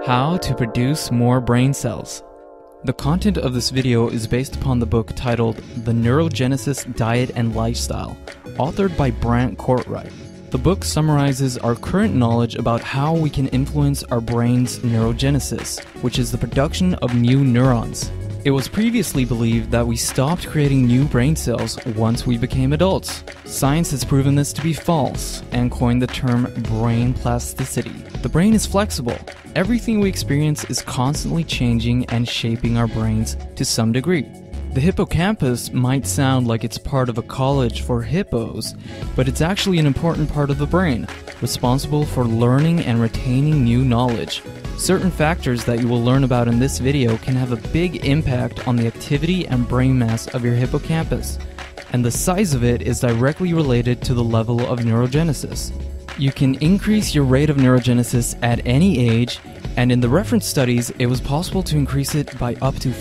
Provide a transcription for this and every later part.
How to produce more brain cells. The content of this video is based upon the book titled The Neurogenesis Diet and Lifestyle, authored by Brant Cortright. The book summarizes our current knowledge about how we can influence our brain's neurogenesis, which is the production of new neurons. It was previously believed that we stopped creating new brain cells once we became adults. Science has proven this to be false and coined the term brain plasticity. The brain is flexible. Everything we experience is constantly changing and shaping our brains to some degree. The hippocampus might sound like it's part of a college for hippos, but it's actually an important part of the brain, responsible for learning and retaining new knowledge. Certain factors that you will learn about in this video can have a big impact on the activity and brain mass of your hippocampus, and the size of it is directly related to the level of neurogenesis. You can increase your rate of neurogenesis at any age, and in the reference studies, it was possible to increase it by up to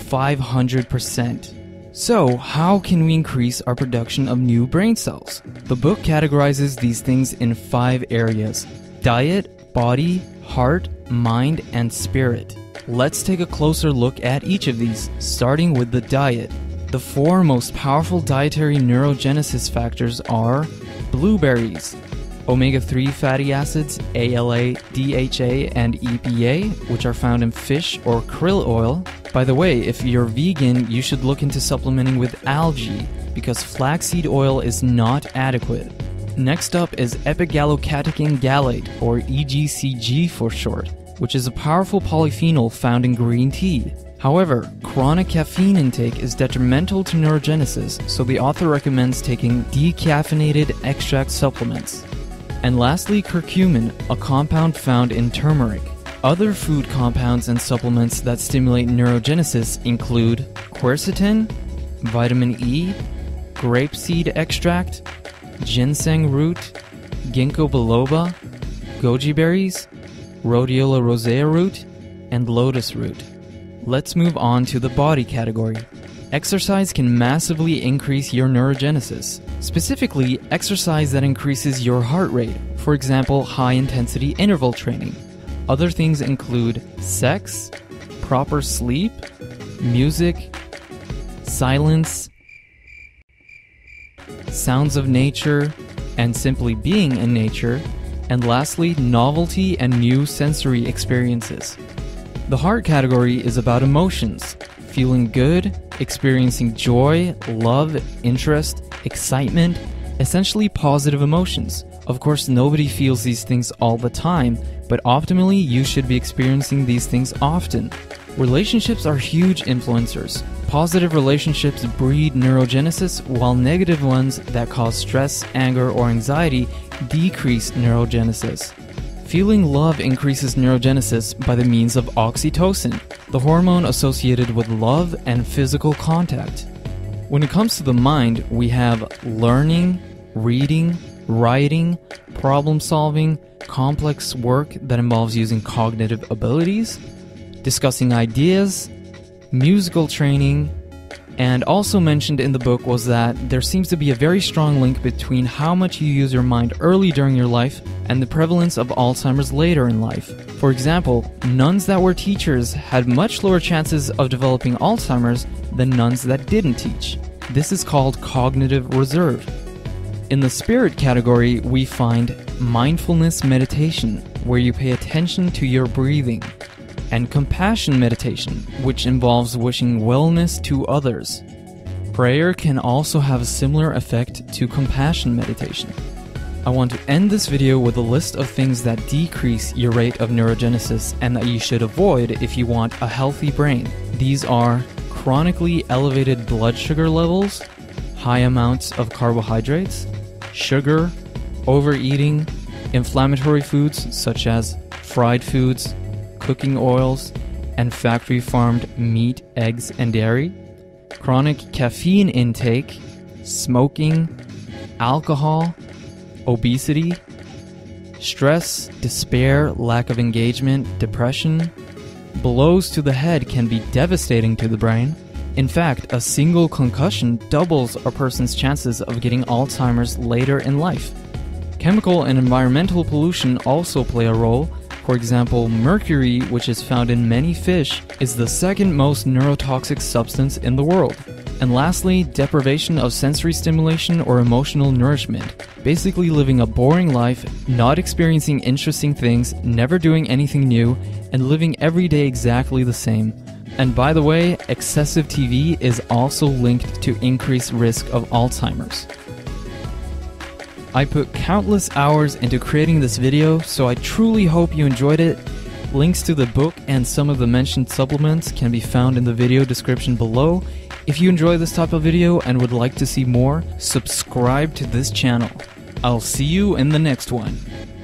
500%. So, how can we increase our production of new brain cells? The book categorizes these things in 5 areas: diet, body, heart, mind, and spirit. Let's take a closer look at each of these, starting with the diet. The 4 most powerful dietary neurogenesis factors are blueberries, omega-3 fatty acids, ALA, DHA, and EPA, which are found in fish or krill oil. By the way, if you're vegan, you should look into supplementing with algae, because flaxseed oil is not adequate. Next up is epigallocatechin gallate, or EGCG for short, which is a powerful polyphenol found in green tea. However, chronic caffeine intake is detrimental to neurogenesis, so the author recommends taking decaffeinated extract supplements. And lastly, curcumin, a compound found in turmeric. Other food compounds and supplements that stimulate neurogenesis include quercetin, vitamin E, grapeseed extract, ginseng root, ginkgo biloba, goji berries, rhodiola rosea root, and lotus root. Let's move on to the body category. Exercise can massively increase your neurogenesis. Specifically, exercise that increases your heart rate, for example, high-intensity interval training. Other things include sex, proper sleep, music, silence, sounds of nature, and simply being in nature, and lastly, novelty and new sensory experiences. The heart category is about emotions, feeling good, experiencing joy, love, interest, excitement, essentially positive emotions. Of course, nobody feels these things all the time, but optimally, you should be experiencing these things often. Relationships are huge influencers. Positive relationships breed neurogenesis, while negative ones that cause stress, anger, or anxiety decrease neurogenesis. Feeling love increases neurogenesis by the means of oxytocin, the hormone associated with love and physical contact. When it comes to the mind, we have learning, reading, writing, problem solving, complex work that involves using cognitive abilities, discussing ideas, musical training, and also mentioned in the book was that there seems to be a very strong link between how much you use your mind early during your life and the prevalence of Alzheimer's later in life. For example, nuns that were teachers had much lower chances of developing Alzheimer's than nuns that didn't teach. This is called cognitive reserve. In the spirit category, we find mindfulness meditation, where you pay attention to your breathing, and compassion meditation, which involves wishing wellness to others. Prayer can also have a similar effect to compassion meditation. I want to end this video with a list of things that decrease your rate of neurogenesis and that you should avoid if you want a healthy brain. These are chronically elevated blood sugar levels, high amounts of carbohydrates, sugar, overeating, inflammatory foods such as fried foods, cooking oils, and factory-farmed meat, eggs, and dairy, chronic caffeine intake, smoking, alcohol, obesity, stress, despair, lack of engagement, depression. Blows to the head can be devastating to the brain. In fact, a single concussion doubles a person's chances of getting Alzheimer's later in life. Chemical and environmental pollution also play a role. For example, mercury, which is found in many fish, is the second most neurotoxic substance in the world. And lastly, deprivation of sensory stimulation or emotional nourishment. Basically living a boring life, not experiencing interesting things, never doing anything new, and living every day exactly the same. And by the way, excessive TV is also linked to increased risk of Alzheimer's. I put countless hours into creating this video, so I truly hope you enjoyed it. Links to the book and some of the mentioned supplements can be found in the video description below. If you enjoy this type of video and would like to see more, subscribe to this channel. I'll see you in the next one.